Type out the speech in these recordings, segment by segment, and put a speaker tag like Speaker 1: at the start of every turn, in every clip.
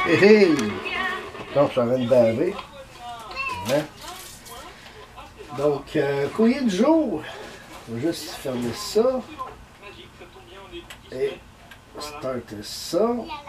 Speaker 1: Hé hé! Donc, je suis en train de baver. Hein? Donc, courrier du jour. On va juste fermer ça. Et starter ça.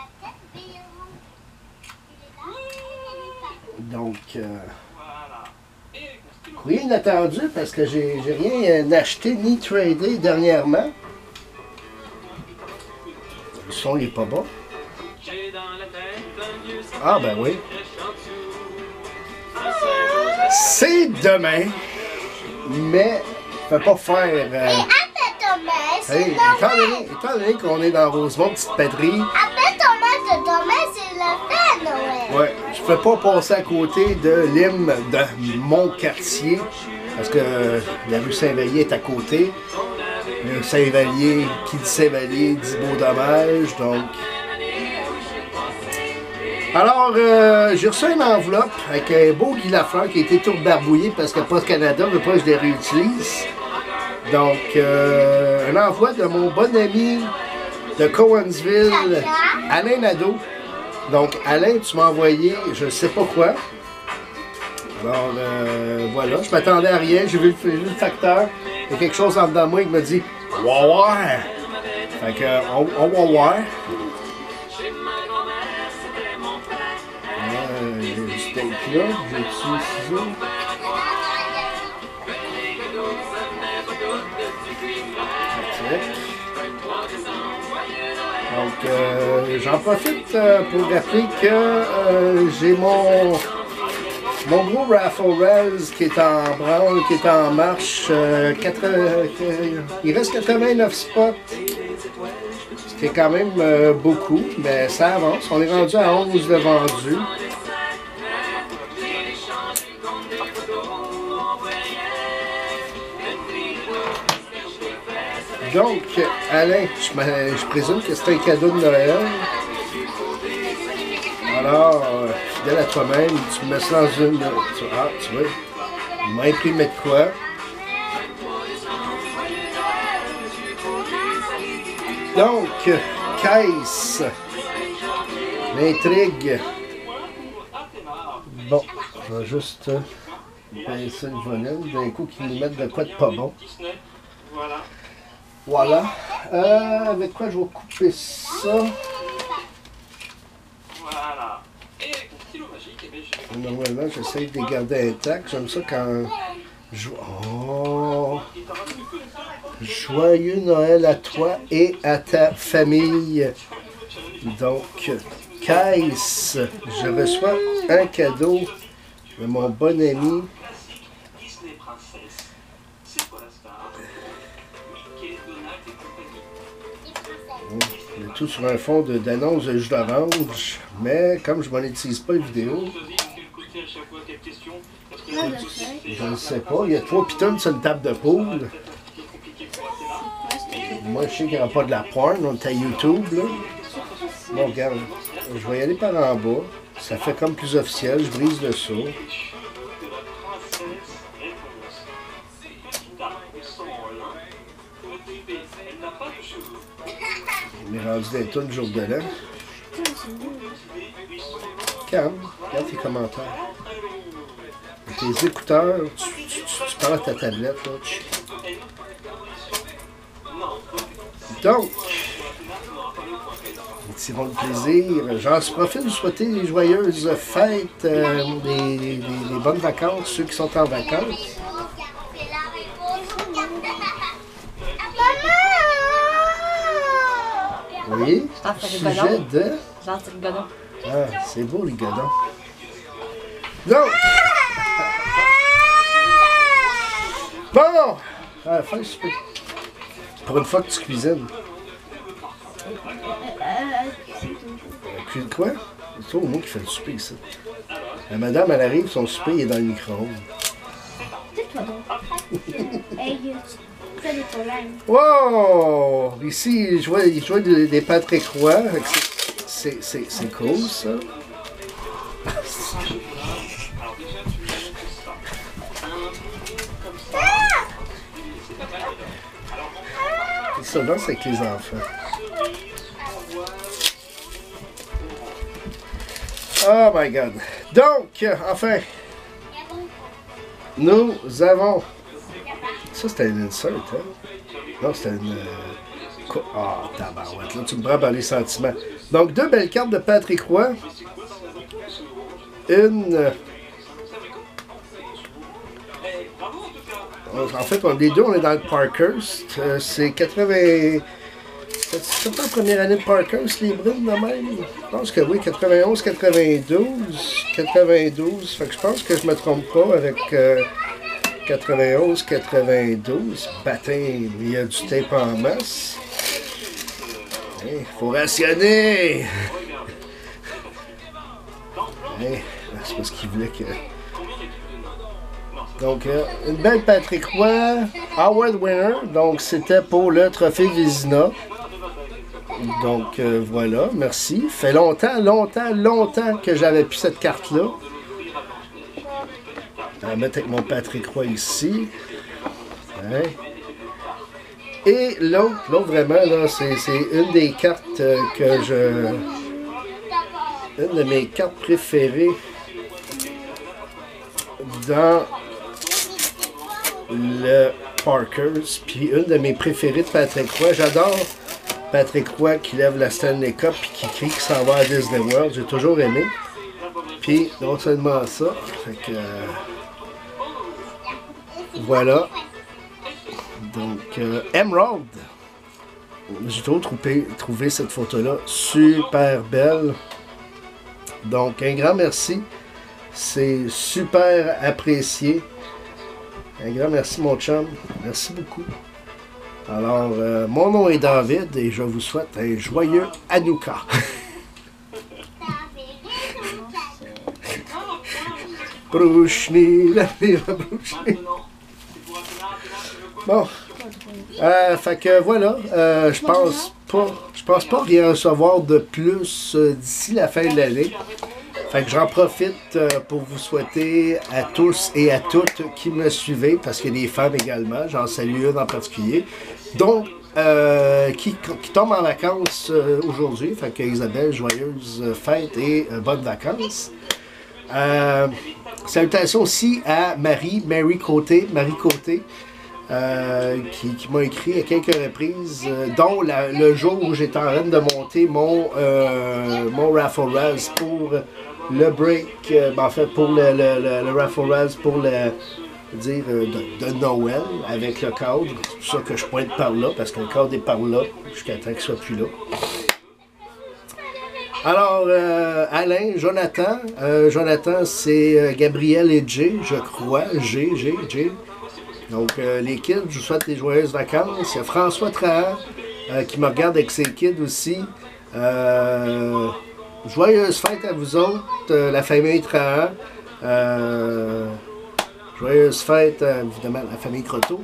Speaker 1: Donc, courrier inattendu parce que j'ai rien acheté ni tradé dernièrement. Le son il est pas bon. Ah ben oui. C'est demain, mais je ne peux pas faire... Hey, étant donné qu'on est dans Rosemont, petite patrie...
Speaker 2: Après tomate de demain, c'est le fait, Noël.
Speaker 1: Ouais, je ne peux pas passer à côté de l'hymne de mon quartier, parce que la rue Saint-Vallier est à côté. Le Saint-Vallier, qui dit Saint-Vallier, dit beau dommage, donc... Alors, j'ai reçu une enveloppe avec un beau Guy Lafleur qui a été tout barbouillé parce que Post Canada ne veut pas que je les réutilise. Donc, un envoi de mon bon ami de Cowansville, Alain Nadeau. Donc, Alain, tu m'as envoyé, je ne sais pas quoi. Alors, voilà, je m'attendais à rien, j'ai vu le facteur. Il y a quelque chose en dedans de moi qui me dit « Wow, ouais! » Fait que, on va voir. J'ai du steak là, j'ai du ciseaux. Donc, j'en profite pour rappeler que j'ai mon gros Raffle Rails qui est en branle, qui est en marche. Il reste 89 spots, ce qui est quand même beaucoup, mais ça avance. On est rendu à 11 de vendus. Donc, Alain, je présume que c'est un cadeau de Noël. Alors, fidèle à toi-même, tu me mets ça dans une... Ah, tu vois, il m'a imprimé de quoi. Donc, caisse, l'intrigue. Bon, je vais juste baisser le volume d'un coup qu'ils nous mettent de quoi de pas bon. Voilà. Avec quoi je vais couper ça? Voilà. Normalement, j'essaie de les garder intacts. J'aime ça quand... Oh! Joyeux Noël à toi et à ta famille. Donc, caisse, je reçois un cadeau de mon bon ami. Le tout sur un fond d'annonce de jus d'orange, mais comme je monétise pas les vidéos, je ne sais pas, il y a 3 pitons sur une table de poule. Moi, je sais qu'il n'y aura pas de la porn, on est à YouTube, là. Bon, regarde, je vais y aller par en bas. Ça fait comme plus officiel, je brise le saut. On est rendu des tonnes jour de l'an. Calme, regarde tes commentaires. Tes écouteurs, tu parles à ta tablette, là. Donc, un petit bon plaisir. J'en profite de souhaiter les joyeuses fêtes, des bonnes vacances, ceux qui sont en vacances. Oui, sujet de...
Speaker 3: Gentil le godon.
Speaker 1: Ah, c'est beau les godons. Donc, bon, à la fin, je peux... Pour une fois que tu cuisines. Quoi? C'est toi au moins qui fait le souper ici. La madame, elle arrive, son souper il est dans le micro-ondes. Wow! Ici, je vois des Patrick Roy. C'est cool, ça. Ça danse avec les enfants. Oh my God. Donc, enfin, nous avons... Ça, c'était une insert, hein? Non, c'était une... Ah, tabarouette, là, tu me prends par les sentiments. Donc, 2 belles cartes de Patrick Roy. Une... En fait, les deux, on est dans le Parkhurst. C'est 80... C'est pas la première année de Parkhurst, les brunes, de même? Je pense que oui, 91, 92. 92. Fait que je pense que je me trompe pas avec 91, 92. Baptême, il y a du tape en masse. Il faut rationner! C'est parce qu'il voulait que... Donc, une belle Patrick Roy, Award winner. Donc, c'était pour le trophée Vézina. Donc, voilà, merci. Fait longtemps que j'avais plus cette carte-là. Je vais mettre avec mon Patrick Roy ici. Ouais. Et l'autre vraiment, là, c'est une des cartes que je... Une de mes cartes préférées dans le Parkhurst. Puis une de mes préférées de Patrick Roy. J'adore Patrick Roy qui lève la Stanley Cup et qui crie qu'il s'en va à Disney World. J'ai toujours aimé. Puis non seulement ça, fait que... voilà. Donc, Emerald. J'ai toujours trouvé cette photo-là super belle. Donc, un grand merci. C'est super apprécié. Un grand merci, mon chum. Merci beaucoup. Alors, mon nom est David et je vous souhaite un joyeux Hanouka. Brouchni, la brouchni. Bon. Fait que voilà, je pense pas rien recevoir de plus d'ici la fin de l'année. Fait que j'en profite pour vous souhaiter à tous et à toutes qui me suivez, parce qu'il y a des femmes également, j'en salue une en particulier, dont qui tombe en vacances aujourd'hui. Fait que Isabelle, joyeuses fêtes et bonnes vacances. Salutations aussi à Marie Côté, qui m'a écrit à quelques reprises, dont le jour où j'étais en train de monter mon Raffle Razz pour le break, en fait pour le Raffle Razz pour le dire de Noël avec le cadre. C'est pour ça que je pointe par là, parce que le cadre est par là jusqu'à temps qu'il soit plus là. Alors, Alain, Jonathan, c'est Gabriel et Jay, je crois, Jay. Donc, les kids, je vous souhaite des joyeuses vacances. Il y a François Trahan qui me regarde avec ses kids aussi. Joyeuses fêtes à vous autres, la famille Trahan. Joyeuses fêtes, évidemment, la famille Croteau.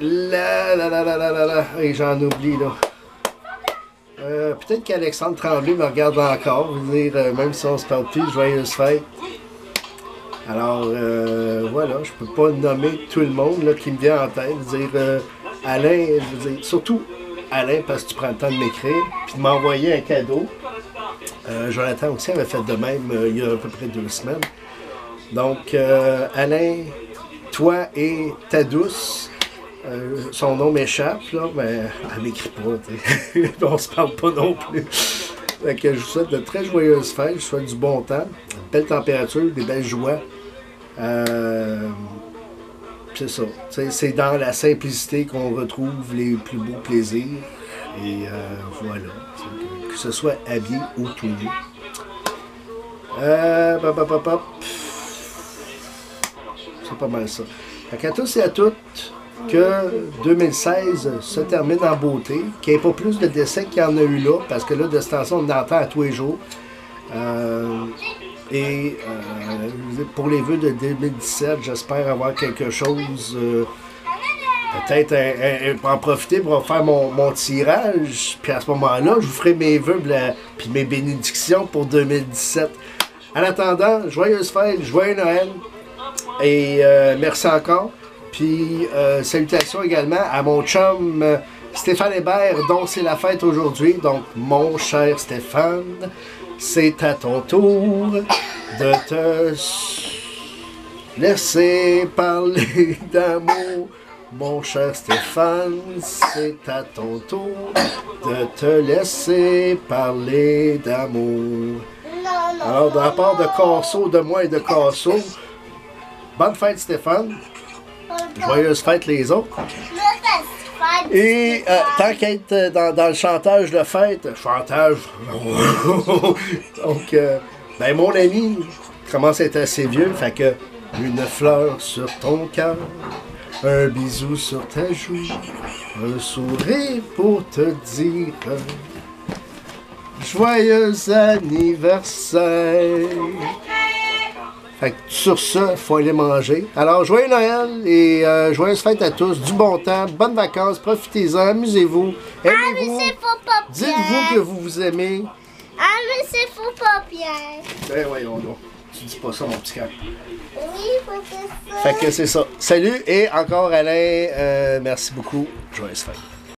Speaker 1: Et j'en oublie, là. Peut-être qu'Alexandre Tremblay me regarde encore. Je veux dire, même si on se parle plus, joyeuses fêtes. Alors, voilà, je peux pas nommer tout le monde là, qui me vient en tête. Je veux dire, Alain, je veux dire, surtout Alain, parce que tu prends le temps de m'écrire, puis de m'envoyer un cadeau. Jonathan aussi avait fait de même il y a à peu près 2 semaines. Donc, Alain, toi et ta douce, son nom m'échappe, là, mais elle m'écrit pas, on se parle pas non plus. Fait que je vous souhaite de très joyeuses fêtes, je vous souhaite du bon temps, une belle température, des belles joies. C'est ça. C'est dans la simplicité qu'on retrouve les plus beaux plaisirs. Et voilà. Que ce soit habillé ou tout nu. C'est pas mal ça. Fait qu'à tous et à toutes, que 2016 se termine en beauté, qu'il n'y ait pas plus de décès qu'il y en a eu là, parce que là, de cette façon, on entend à tous les jours. Pour les vœux de 2017, j'espère avoir quelque chose, peut-être en profiter pour faire mon tirage, puis à ce moment-là, je vous ferai mes vœux puis mes bénédictions pour 2017. En attendant, joyeuses fêtes, joyeux Noël, et merci encore. Puis salutations également à mon chum Stéphane Hébert, dont c'est la fête aujourd'hui. Donc, mon cher Stéphane, c'est à ton tour de te laisser parler d'amour. Mon cher Stéphane, c'est à ton tour de te laisser parler d'amour. Alors, de la part de Casso, de moi et de Casso, bonne fête Stéphane. Joyeuse fête les autres. Et tant qu'être dans le chantage de fête, donc, ben mon ami commence à être assez vieux, fait que une fleur sur ton cœur, un bisou sur ta joue, un sourire pour te dire joyeux anniversaire. Fait que sur ça, il faut aller manger. Alors, joyeux Noël et joyeuses fêtes à tous, du bon temps, bonnes vacances, profitez-en, amusez-vous, aimez-vous. Dites-vous que vous vous aimez.
Speaker 2: Ah, mais c'est faux pas bien.
Speaker 1: Ben voyons donc, tu dis pas ça mon petit cœur.
Speaker 2: Oui, faut que ça.
Speaker 1: Fait que c'est ça. Salut et encore Alain, merci beaucoup, joyeuses fêtes.